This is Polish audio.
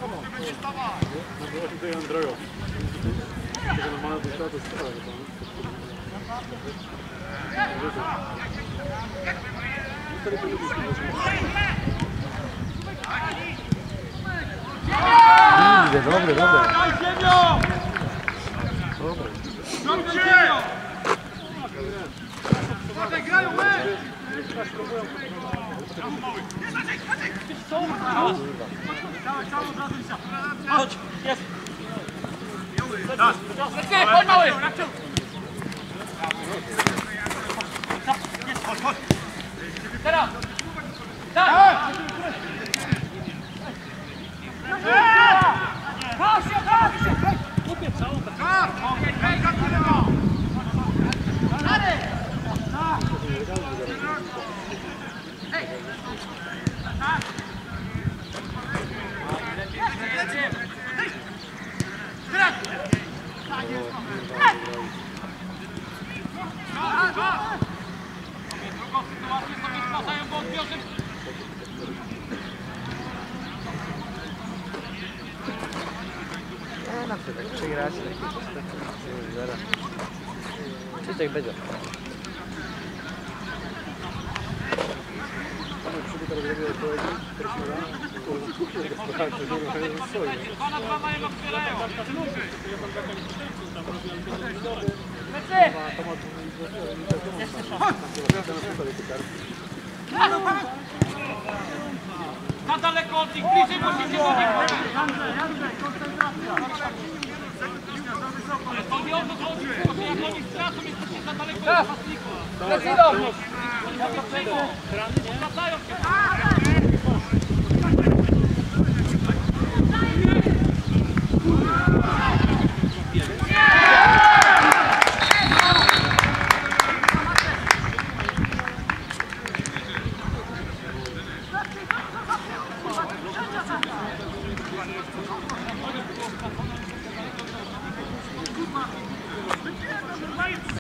Tutaj Androjo. Tego normalnie to światło stara. Dobre, dobre. Grają, chodź, jest! Lecimy, chodź mały! Teraz! Tak! Na przykład przegrać. Zaraz. Czy tak będzie? Na daleko od nich, bliżej musicie do nich. To nie o to chodzi, że jak oni stracą, jesteście za daleko od napastników. Wracają się.